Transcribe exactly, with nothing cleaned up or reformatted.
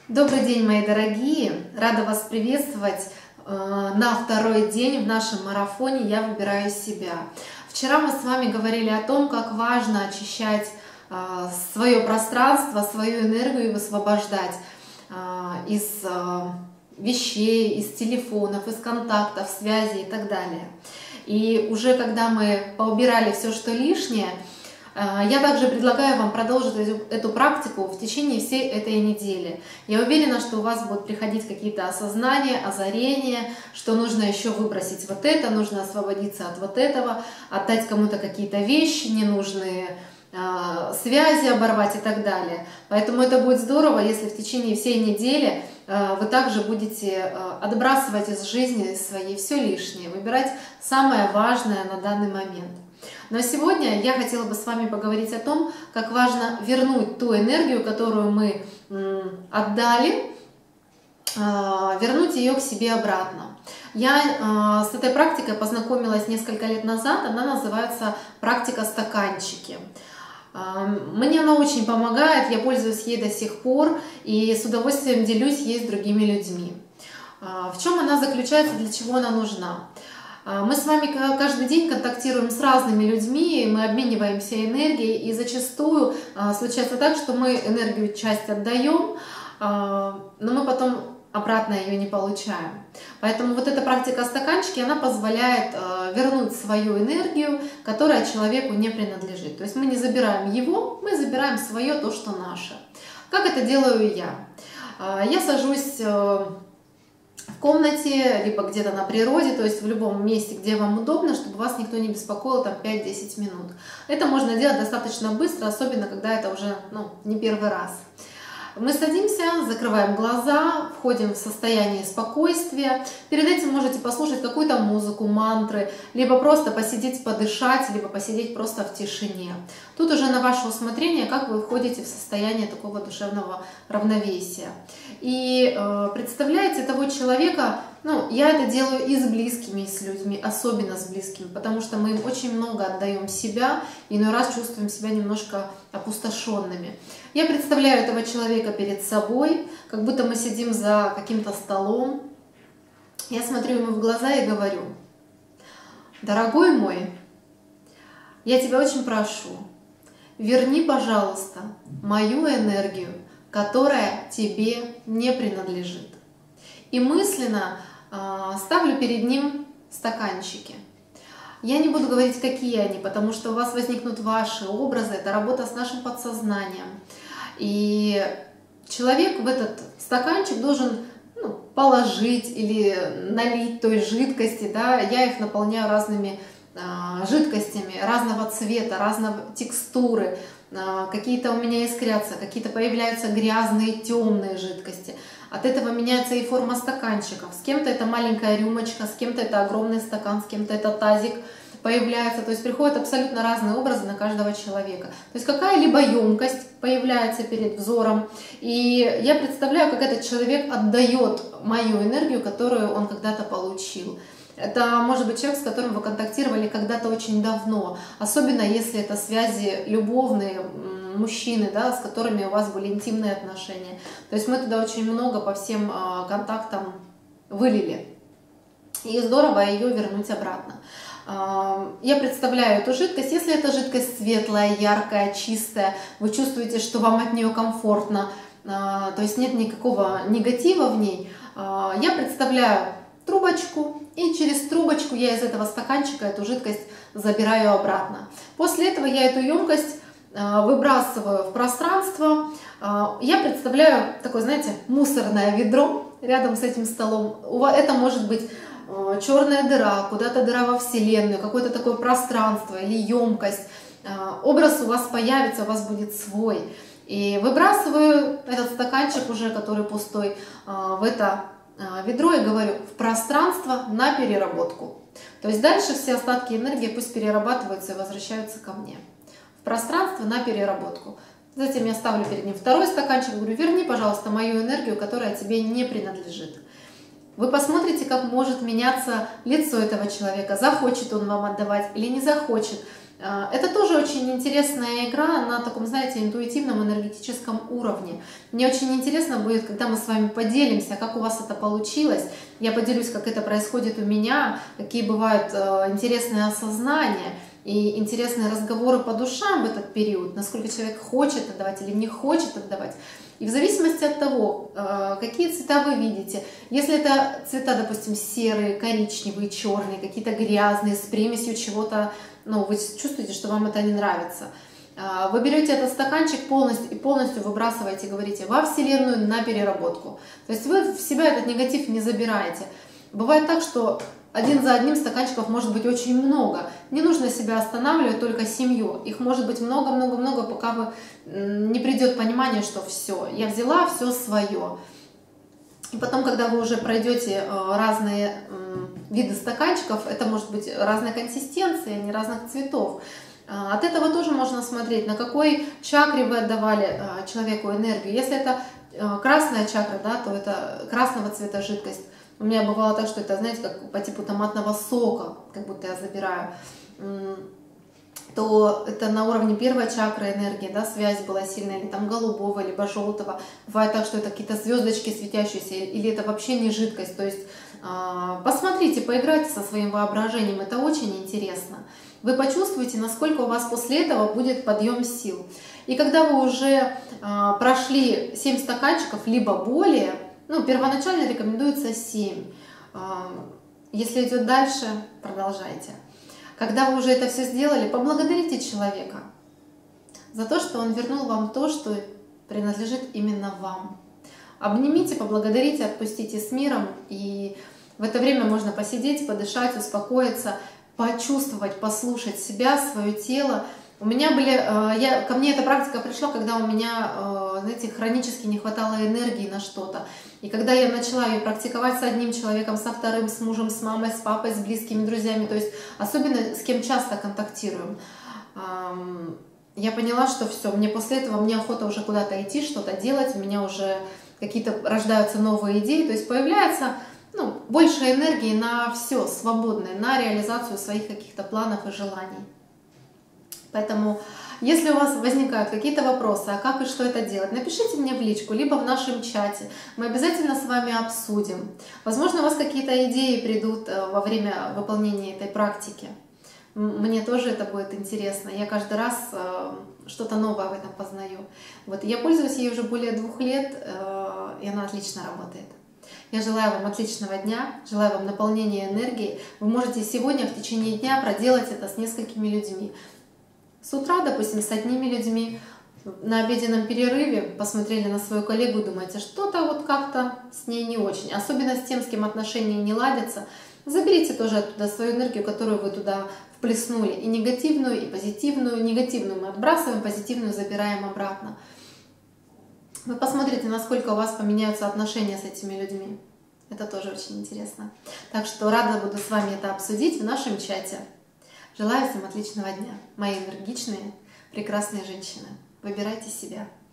Добрый день, мои дорогие! Рада вас приветствовать э, на второй день в нашем марафоне «Я выбираю себя». Вчера мы с вами говорили о том, как важно очищать э, свое пространство, свою энергию и высвобождать э, из э, вещей, из телефонов, из контактов, связей и так далее. И уже когда мы поубирали все, что лишнее, я также предлагаю вам продолжить эту практику в течение всей этой недели. Я уверена, что у вас будут приходить какие-то осознания, озарения, что нужно еще выбросить вот это, нужно освободиться от вот этого, отдать кому-то какие-то вещи ненужные, связи оборвать и так далее. Поэтому это будет здорово, если в течение всей недели вы также будете отбрасывать из жизни своей все лишнее, выбирать самое важное на данный момент. Но сегодня я хотела бы с вами поговорить о том, как важно вернуть ту энергию, которую мы отдали, вернуть ее к себе обратно. Я с этой практикой познакомилась несколько лет назад, она называется практика стаканчики. Мне она очень помогает, я пользуюсь ей до сих пор и с удовольствием делюсь ей с другими людьми. В чем она заключается, для чего она нужна? Мы с вами каждый день контактируем с разными людьми, мы обмениваемся энергией, и зачастую случается так, что мы энергию часть отдаем, но мы потом обратно ее не получаем. Поэтому вот эта практика стаканчики, она позволяет вернуть свою энергию, которая человеку не принадлежит. То есть мы не забираем его, мы забираем свое, то, что наше. Как это делаю я? Я сажусь в комнате, либо где-то на природе, то есть в любом месте, где вам удобно, чтобы вас никто не беспокоил там пять-десять минут. Это можно делать достаточно быстро, особенно когда это уже ну, не первый раз. Мы садимся, закрываем глаза, входим в состояние спокойствия. Перед этим можете послушать какую-то музыку, мантры, либо просто посидеть, подышать, либо посидеть просто в тишине. Тут уже на ваше усмотрение, как вы входите в состояние такого душевного равновесия. И э, представляете того человека, ну, я это делаю и с близкими, и с людьми, особенно с близкими, потому что мы им очень много отдаем себя, и иной раз чувствуем себя немножко опустошенными. Я представляю этого человека перед собой, как будто мы сидим за каким-то столом. Я смотрю ему в глаза и говорю: дорогой мой, я тебя очень прошу, верни, пожалуйста, мою энергию, которая тебе не принадлежит. И мысленно э, ставлю перед ним стаканчики. Я не буду говорить, какие они, потому что у вас возникнут ваши образы, это работа с нашим подсознанием. И человек в этот стаканчик должен ну, положить или налить той жидкости. Да? Я их наполняю разными э, жидкостями разного цвета, разной текстуры. Э, какие-то у меня искрятся, какие-то появляются грязные, темные жидкости. От этого меняется и форма стаканчиков. С кем-то это маленькая рюмочка, с кем-то это огромный стакан, с кем-то это тазик появляется. То есть приходят абсолютно разные образы на каждого человека. То есть какая-либо емкость появляется перед взором. И я представляю, как этот человек отдает мою энергию, которую он когда-то получил. Это может быть человек, с которым вы контактировали когда-то очень давно. Особенно если это связи любовные, мужчины, да, с которыми у вас были интимные отношения. То есть мы туда очень много по всем э, контактам вылили. И здорово ее вернуть обратно. Э, я представляю эту жидкость. Если эта жидкость светлая, яркая, чистая, вы чувствуете, что вам от нее комфортно, э, то есть нет никакого негатива в ней, э, я представляю трубочку, и через трубочку я из этого стаканчика эту жидкость забираю обратно. После этого я эту емкость выбрасываю в пространство. Я представляю такое, знаете, мусорное ведро рядом с этим столом. Это может быть черная дыра, куда-то дыра во Вселенную, какое-то такое пространство или емкость. Образ у вас появится, у вас будет свой. И выбрасываю этот стаканчик уже, который пустой, в это ведро и говорю: в пространство на переработку. То есть дальше все остатки энергии пусть перерабатываются и возвращаются ко мне. Пространство на переработку. Затем я ставлю перед ним второй стаканчик, говорю: верни, пожалуйста, мою энергию, которая тебе не принадлежит. Вы посмотрите, как может меняться лицо этого человека, захочет он вам отдавать или не захочет. Это тоже очень интересная игра на таком, знаете, интуитивном энергетическом уровне. Мне очень интересно будет, когда мы с вами поделимся, как у вас это получилось. Я поделюсь, как это происходит у меня, какие бывают интересные осознания и интересные разговоры по душам в этот период, насколько человек хочет отдавать или не хочет отдавать. И в зависимости от того, какие цвета вы видите, если это цвета, допустим, серые, коричневые, черные, какие-то грязные, с примесью чего-то, ну, вы чувствуете, что вам это не нравится, вы берете этот стаканчик полностью и полностью выбрасываете, говорите, во Вселенную на переработку. То есть вы в себя этот негатив не забираете. Бывает так, что один за одним стаканчиков может быть очень много. Не нужно себя останавливать, только семью. Их может быть много-много-много, пока вы не придет понимание, что все, я взяла все свое. И потом, когда вы уже пройдете разные виды стаканчиков, это может быть разной консистенции, они разных цветов. От этого тоже можно смотреть, на какой чакре вы отдавали человеку энергию. Если это красная чакра, да, то это красного цвета жидкость. У меня бывало так, что это, знаете, как по типу томатного сока, как будто я забираю, то это на уровне первой чакры энергии, да, связь была сильная, или там голубого, либо желтого. Бывает так, что это какие-то звездочки светящиеся, или это вообще не жидкость. То есть посмотрите, поиграйте со своим воображением, это очень интересно. Вы почувствуете, насколько у вас после этого будет подъем сил. И когда вы уже прошли семь стаканчиков, либо более, ну, первоначально рекомендуется семь. Если идет дальше, продолжайте. Когда вы уже это все сделали, поблагодарите человека за то, что он вернул вам то, что принадлежит именно вам. Обнимите, поблагодарите, отпустите с миром. И в это время можно посидеть, подышать, успокоиться, почувствовать, послушать себя, свое тело. У меня были, я, ко мне эта практика пришла, когда у меня, знаете, хронически не хватало энергии на что-то. И когда я начала ее практиковать с одним человеком, со вторым, с мужем, с мамой, с папой, с близкими друзьями, то есть особенно с кем часто контактируем, я поняла, что все, мне после этого, мне охота уже куда-то идти, что-то делать, у меня уже какие-то рождаются новые идеи, то есть появляется, ну, больше энергии на все свободное, на реализацию своих каких-то планов и желаний. Поэтому, если у вас возникают какие-то вопросы, а как и что это делать, напишите мне в личку, либо в нашем чате. Мы обязательно с вами обсудим. Возможно, у вас какие-то идеи придут во время выполнения этой практики. Мне тоже это будет интересно. Я каждый раз что-то новое в этом познаю. Вот. Я пользуюсь ей уже более двух лет, и она отлично работает. Я желаю вам отличного дня, желаю вам наполнения энергией. Вы можете сегодня в течение дня проделать это с несколькими людьми. С утра, допустим, с одними людьми, на обеденном перерыве посмотрели на свою коллегу и думаете, что-то вот как-то с ней не очень. Особенно с тем, с кем отношения не ладятся. Заберите тоже оттуда свою энергию, которую вы туда вплеснули. И негативную, и позитивную. Негативную мы отбрасываем, позитивную забираем обратно. Вы посмотрите, насколько у вас поменяются отношения с этими людьми. Это тоже очень интересно. Так что рада буду с вами это обсудить в нашем чате. Желаю всем отличного дня, мои энергичные, прекрасные женщины. Выбирайте себя.